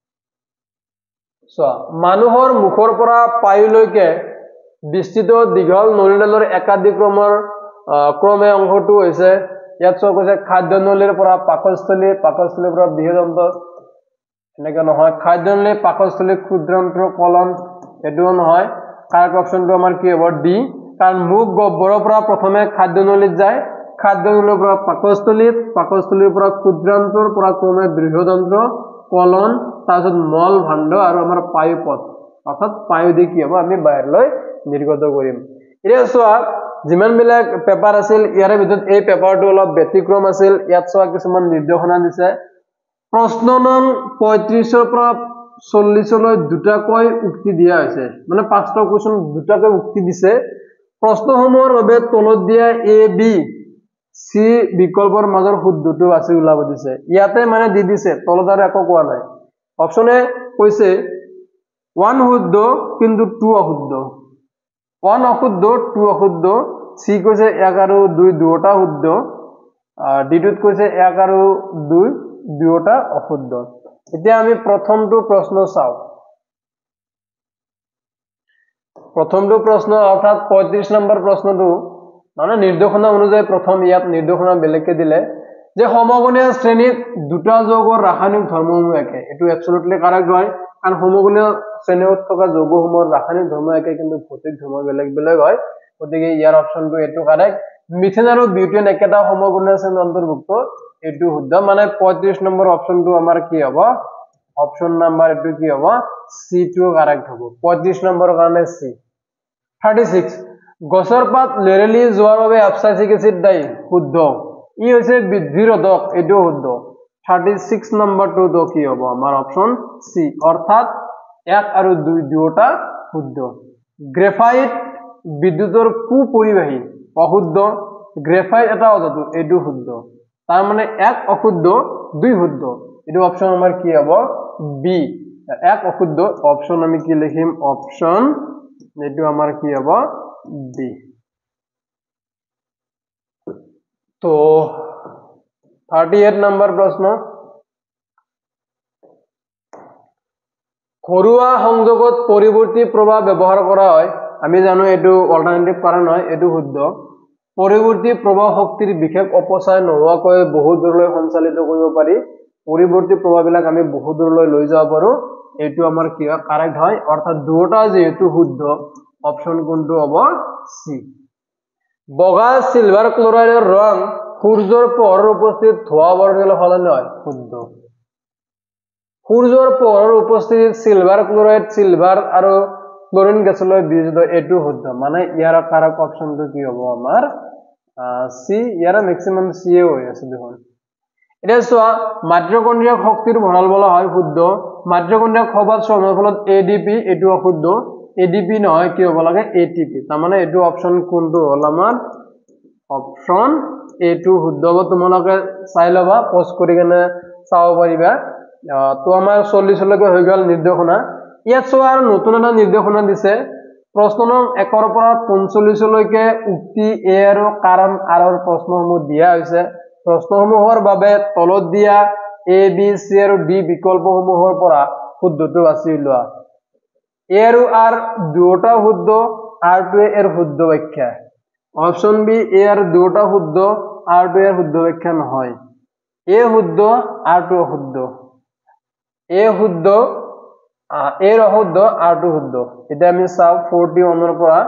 [SPEAKER 1] সো মানুহৰ মুখৰ পৰা পায়লৈকে বিস্তৃত দীঘল নলীডালৰ একাধিক ক্ৰমৰ ক্ৰমে অংশটো হৈছে ইয়াত চোৱা কৈছে খাদ্য নলীৰ পৰা পাকস্থলী পাকস্থলীৰ পৰা বৃহদন্ত এনেকা নহয় খাদ্য নলী পাকস্থলী ক্ষুদ্ৰান্ত্ৰ কলন এটো নহয় কাৰেক্ট অপশনটো আমাৰ কি হ'ব ডি কাৰণ মুখ গহ্বৰৰ পৰা প্ৰথমে খাদ্য নলীত যায় খাদ্য নলীৰ পৰা পাকস্থলীত পাকস্থলীৰ পৰা ক্ষুদ্ৰান্তৰ পৰা ক্ৰমে বৃহদন্ত কলন তাৰপিছত মল ভাণ্ড আৰু আমাৰ পায়ুপথ অৰ্থাৎ পায়ু দি কি হ'ব আমি বাহিৰলৈ নিৰ্গত কৰিম এতিয়া চোৱা যিমান বিলাক পেপাৰ আছিল ইয়াৰে ভিতৰত এই পেপাৰটো অলপ ব্যতিক্ৰম আছিল ইয়াত চোৱা কিছুমান নিৰ্দেশনা দিছে প্ৰশ্ন নং পঁয়ত্ৰিশ ৰ পৰা চল্লিশ লৈ দুটাকৈ উক্তি দিয়া হৈছে মানে পাঁচটা কোৱেশ্চন দুটাকৈ উক্তি দিছে প্ৰশ্নসমূহৰ বাবে তলত দিয়া এ বি সি বিকল্পৰ মাজৰ শুদ্ধটো আছে উলাব দিছে ইয়াতে মানে দি দিছে তলত আৰু একো কোৱা নাই অপচনে কৈছে one শুদ্ধ কিন্তু two অশুদ্ধ one অশুদ্ধ two অশুদ্ধ সি কৈছে এক আৰু দুই দুটা শুদ্ধ ডি টুত কৈছে এক আৰু দুই দুটা অশুদ্ধ এতিয়া আমি প্ৰথমটো প্ৰশ্ন চাও প্ৰথমটো প্ৰশ্ন অৰ্থাৎ পঁয়ত্ৰিশ নম্বৰ প্ৰশ্নটো মানে নিৰ্দেশনা অনুযায়ী প্ৰথম ইয়াত নিৰ্দেশনা বেলেগকে দিলে যে সমগণীয় শ্ৰেণীত দুটা যৌগৰ ৰাসায়নিক ধৰ্মসমূহ একে এটো এবসলিউটলি কাৰেক্ট হয় কাৰণ সমগণীয় শ্ৰেণীত থকা যৌগসমূহৰ ৰাসায়নিক ধৰ্ম একে কিন্তু ভৌতিক ধৰ্ম বেলেগ বেলেগ হয় গতিকে ইয়াৰ অপশনটো এটো কাৰেক্ট মিথেন আৰু বিউটেন একেটা সমগণীয় শ্ৰেণীৰ অন্তৰ্ভুক্ত এটো শুদ্ধ মানে পঁয়ত্ৰিশ নম্বৰ অপশনটো আমাৰ কি হ'ব অপশন নাম্বাৰ এটো কি হ'ব সি টু কাৰেক্ট হ'ব পঁয়ত্ৰিশ নম্বৰৰ কাৰণে সি thirty-six গছৰ পাত লেৰেলি যোৱাৰ বাবে এবছাইছিক এসিড দায়ী শুদ্ধ ই হৈছে বৃদ্ধিৰোধক এটো শুদ্ধ thirty-six নম্বৰটো তো কি হ'ব আমাৰ অপশন সি অৰ্থাৎ এক আৰু দুই দুটা শুদ্ধ গ্ৰেফাইট বিদ্যুতৰ কুপৰিবাহী অশুদ্ধ গ্ৰেফাইট এটা অধাতু এটো শুদ্ধ তাৰ মানে এক অশুদ্ধ দুই শুদ্ধ এটো অপশন আমাৰ কি হ'ব বি এক অশুদ্ধ অপশন আমি কি লিখিম অপশন এটো আমাৰ কি হ'ব বি তো thirty-eight নম্বৰ প্ৰশ্ন ঘৰুৱা সংযোগত পৰিৱৰ্তী প্ৰবাহ ব্যৱহাৰ কৰা হয় আমি জানো এটো অল্টাৰনেটিভ কাৰণ হয় এটো শুদ্ধ পৰিৱৰ্তী প্ৰবাহ শক্তিৰ বিশেষ অপচয় নোহোৱাকৈ বহু দূৰলৈ সঞ্চালিত কৰিব পাৰি পৰিৱৰ্তী প্ৰবাহবিলাক আমি বহু দূৰলৈ লৈ যাব পাৰো এটো আমাৰ কি হয় কাৰেক্ট হয় অৰ্থাৎ দুটা যেহেতু শুদ্ধ অপশন কোনটো হ'ব সি বগা সিলভাৰ ক্লোৰাইডৰ ৰং সূৰ্যৰ পোহৰৰ উপস্থিত ধোঁৱা বৰ্ণলৈ সলনি হয় শুদ্ধ সূৰ্যৰ পোহৰৰ উপস্থিতিত সিলভাৰ ক্লোৰাইড সিলভাৰ আৰু ক্লোৰিন গেছলৈ বিয়োজিত এটো শুদ্ধ মানে ইয়াৰ কাৰক অপশনটো কি হ'ব আমাৰ সি ইয়াৰ ম্যাক্সিমাম সি এ হৈ আছে দেখোন এতিয়া চোৱা মাইটোকন্ড্ৰিয়াক শক্তিৰ ভঁৰাল বলা হয় শুদ্ধ মাইটোকন্ড্ৰিয়াক সবাত চলনৰ ফলত এডিপি এটো অশুদ্ধ এডিপি নহয় কি হ'ব লাগে এটিপি তাৰ মানে এটো অপশন কোনটো হল আমাৰ অপশন এ টু শুদ্ধ হ'ব তোমালোকে চাই লবা পজ কৰি কেনে চাব পাৰিবা তো আমাৰ চল্লিশ লৈকে হৈ গল নিৰ্দেশনা ইয়াত চোৱা আৰু নতুন এটা নিৰ্দেশনা দিছে প্ৰশ্ন নং এক ৰ পৰা পঞ্চল্লিশ লৈকে উক্তি এ আৰু কাৰণ আৰৰ প্ৰশ্নসমূহ দিয়া হৈছে প্ৰশ্নসমূহৰ বাবে তলত দিয়া এ বি সি আৰু ডি বিকল্পসমূহৰ পৰা শুদ্ধটো বাছি লোৱা এ আৰু আৰ দুটা শুদ্ধ আৰ টু এৰ শুদ্ধ ব্যাখ্যা অপশন বি এ আৰু দুটা শুদ্ধ আৰ টু এৰ শুদ্ধ ব্যাখ্যা নহয় এ শুদ্ধ আৰ টু শুদ্ধ এ শুদ্ধ এৰ অশুদ্ধ আৰ টু শুদ্ধ এতিয়া আমি চাও forty-one ৰ পৰা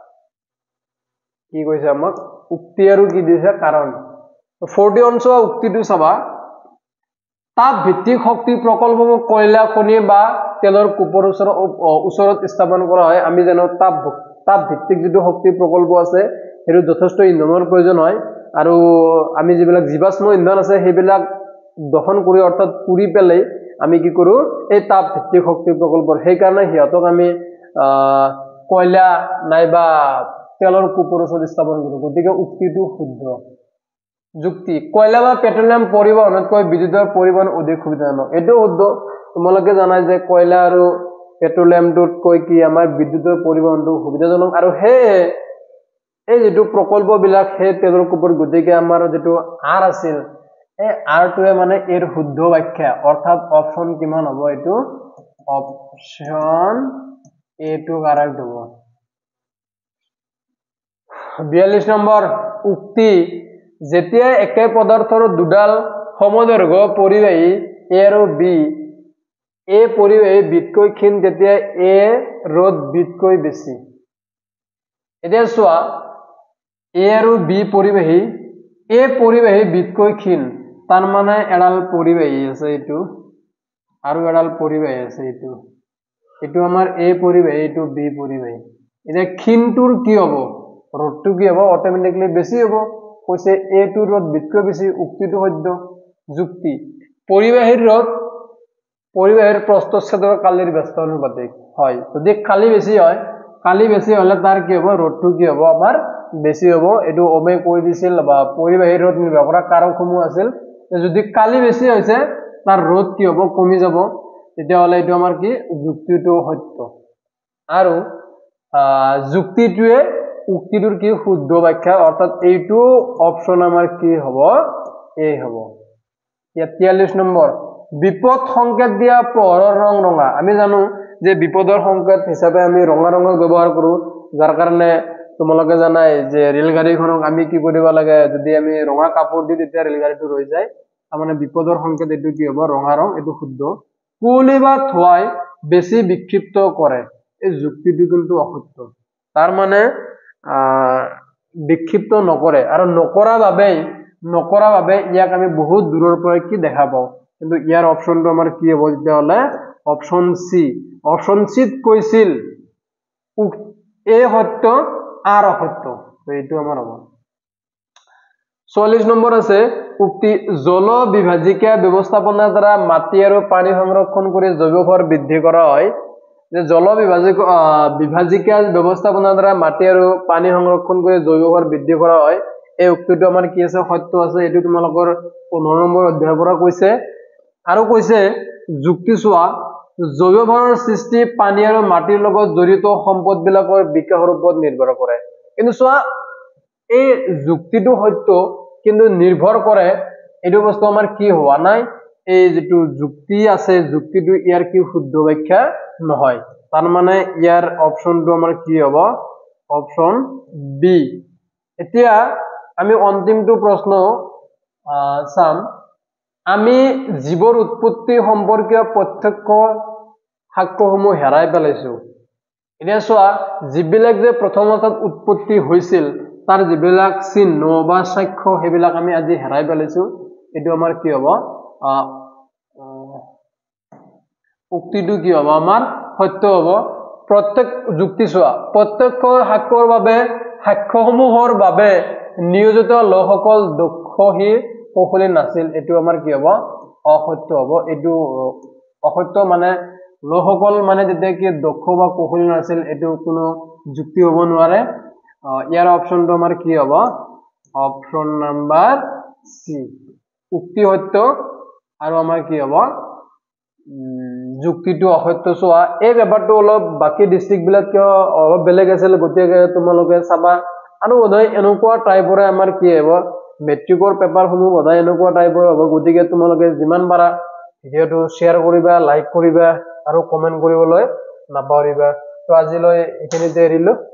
[SPEAKER 1] কি কৈছে আমাক উক্তি আৰু কি দিছে কাৰণ forty-one চোৱা উক্তিটো চাবা তাপ ভিত্তিক শক্তি প্ৰকল্পসমূহ কয়লা খনি বা তেলৰ কুপৰ ওচৰত স্থাপন কৰা হয় আমি জানো তাপ তাপ ভিত্তিক যেটো শক্তি প্ৰকল্প আছে এটো যথেষ্ট ইন্ধনৰ প্ৰয়োজন হয় আৰু আমি যিবিলাক জীৱাশ্ম ইন্ধন আছে সেইবিলাক দহন কৰি অৰ্থাৎ পুৰি পেলাই আমি কি কৰো এই তাপ ভিত্তিক শক্তি প্ৰকল্পৰ সেই কাৰণে হিয়তক আমি কয়লা নাইবা তেলৰ কুপৰছত স্থাপন কৰো গতিকে উক্তিটো শুদ্ধ যুক্তি কয়লা বা পেট্ৰলিয়াম পৰিবহনতকৈ বিদ্যুতৰ পৰিবহন অধিক সুবিধাজনক এটো শুদ্ধ তোমালোকে জানাই যে কয়লা আৰু পেট্ৰলিয়ামটোতকৈ কি আমাৰ বিদ্যুতৰ পৰিবহনটো সুবিধাজনক আৰু হে এই যেটো প্ৰকল্পবিলাক হে তেলৰ কুপৰ গতিকে আমাৰ যেটো আৰ আছিল এই আৰটোৱে মানে এৰ শুদ্ধ ব্যাখ্যা অৰ্থাৎ অপচন কিমান হ'ব এটো অপচন এ টু কাৰেক্ট হ'ব বিয়াল্লিশ নম্বৰ উক্তি যেতিয়া একে পদাৰ্থৰ দুডাল সমদৈৰ্ঘ্য পৰিবাহী এ আৰু বি এ পৰিবাহী বিতকৈ ক্ষীণ তেতিয়া এ ৰ'দ বিতকৈ বেছি এতিয়া চোৱা এ আৰু বি পৰিবাহী এ পৰিবাহী বিতকৈ ক্ষীণ তাৰ মানে এডাল পৰিবাহী আছে এটো আৰু এডাল পৰিবাহী আছে এটো এটো আমাৰ এ পৰিবাহী এটো বি পৰিবাহী এতিয়া ক্ষীণটোৰ কি হ'ব ৰ'দটো কি হ'ব অটোমেটিক্যালি বেছি হ'ব কৈছে এ টু ৰ'দ বিতকৈ বেছি উক্তিটো সত্য যুক্তি পৰিবাহীৰ ৰ'দ পৰিবাহীৰ প্ৰস্থচ্ছেদৰ কালিৰ ব্যস্ত অনুপাতিক হয় যদি কালি বেছি হয় কালি বেছি হলে তাৰ কি হ'ব ৰ'দটো কি হ'ব আমাৰ বেছি হ'ব এটো ওমে কৈ দিছিল বা পৰিবাহীৰ ৰ'দ নিৰ্ভৰ কৰা কাৰকসমূহ আছিল যদি কালি বেছি হৈছে তাৰ ৰ'দ কি হ'ব কমি যাব তেতিয়া হলে এটো আমাৰ কি যুক্তিটো সত্য আৰু যুক্তিটোৱে উক্তিটোৰ কি শুদ্ধ ব্যাখ্যা অৰ্থাৎ এইটো অপচন আমাৰ কি হ'ব এই হ'ব তিয়াল্লিশ নম্বৰ বিপদ সংকেত দিয়া পোহৰৰ ৰং ৰঙা আমি জানো যে বিপদৰ সংকেত হিচাপে আমি ৰঙা ৰঙৰ ব্যৱহাৰ কৰো যাৰ কাৰণে তোমালোকে জানাই যে ৰেল গাড়ীখনক আমি কি কৰিব লাগে যদি আমি ৰঙা কাপোৰ দি তেতিয়া ৰেল গাড়ীটো ৰৈ যায় মানে বিপদৰ সংকেত এটো কি হ'ব ৰঙা ৰং এটো শুদ্ধ কুঁৱলী বা ধোঁৱাই বেছি বিক্ষিপ্ত কৰে এই যুক্তিটো কিন্তু অসত্য তাৰ মানে বিক্ষিপ্ত নকৰে আৰু নকৰা বাবে নকৰা বাবে ইয়াক আমি বহুত দূৰৰ পৰা কি দেখা পাওঁ কিন্তু ইয়াৰ অপচনটো আমাৰ কি হ'ব তেতিয়া হলে অপচন সি অপচন সিত কৈছিল এ সত্য আর অসত্য এইটো আমাৰ হ'ব চল্লিশ নম্বৰ আছে উক্তি জল বিভাজিকা ব্যৱস্থাপনাৰ দ্বাৰা মাটি আৰু পানী সংৰক্ষণ কৰি জৈৱ ভৰ বৃদ্ধি কৰা হয় যে জল বিভাজিক বিভাজিকা ব্যৱস্থাপনাৰ দ্বাৰা মাটি আৰু পানী সংৰক্ষণ কৰি জৈৱ ভৰ বৃদ্ধি কৰা হয় এই উক্তিটো আমাৰ কি আছে সত্য আছে এটো তোমালোকৰ পোন্ধৰ নম্বৰ অধ্যায়ৰ পৰা কৈছে আৰু কৈছে যুক্তি চোৱা জৈৱ ভৰৰ সৃষ্টি পানী আৰু মাটিৰ লগত জড়িত সম্পদবিলাকৰ বিকাশৰ ওপৰত নিৰ্ভৰ কৰে কিন্তু চোৱা এই যুক্তিটো সত্য কিন্তু নিৰ্ভৰ কৰে এটো বস্তু আমাৰ কি হোৱা নাই এই যেটো যুক্তি আছে যুক্তিটো ইয়াৰ কি শুদ্ধ ব্যাখ্যা নহয় তাৰ মানে ইয়াৰ অপচনটো আমাৰ কি হ'ব অপচন বি এতিয়া আমি অন্তিমটো প্ৰশ্ন চাম আমি জীৱৰ উৎপত্তি সম্পৰ্কীয় প্ৰত্যক্ষ সাক্ষ্যসমূহ হেৰাই পেলাইছো এতিয়া চোৱা যিবিলাক যে প্ৰথম অৱস্থাত উৎপত্তি হৈছিল তাৰ যিবিলাক চিহ্ন বা সাক্ষ্য হেবিলাক আমি আজি হেৰাই পেলাইছো এটো আমাৰ কি হ'ব উক্তিটো কি হ'ব আমাৰ সত্য হ'ব প্ৰত্যেক যুক্তি চোৱা প্ৰত্যক্ষ সাক্ষ্যৰ বাবে সাক্ষ্যসমূহৰ বাবে নিয়োজিত লোকসকল দক্ষহী কৌশলী নাছিল এটো আমাৰ কি হ'ব অসত্য হ'ব এটো অসত্য মানে লোকসকল মানে যেতিয়া কি দক্ষ বা কৌশলী নাছিল এটো কোনো যুক্তি হ'ব নোৱাৰে ইয়াৰ অপচনটো আমাৰ কি হ'ব অপচন নাম্বাৰ সি উক্তি সত্য আৰু আমাৰ কি হ'ব যুক্তিটো অসত্য চোৱা এই ব্যাপাৰটো অলপ বাকি ডিস্ট্ৰিক্ট বিলাক কিয় অলপ বেলেগ আছিল গতিকে তোমালোকে চাবা আৰু বোধহয় এনেকুৱা টাইপৰে আমাৰ কি হ'ব মেট্ৰিকৰ পেপাৰসমূহ বোধহয় এনেকুৱা টাইপৰ হ'ব গতিকে তোমালোকে যিমান পাৰা ভিডিঅ'টো শ্বেয়াৰ কৰিবা লাইক কৰিবা আৰু কমেন্ট কৰিবলৈ নাপাহৰিবা তো আজিলৈ এইখিনিতে এৰিলো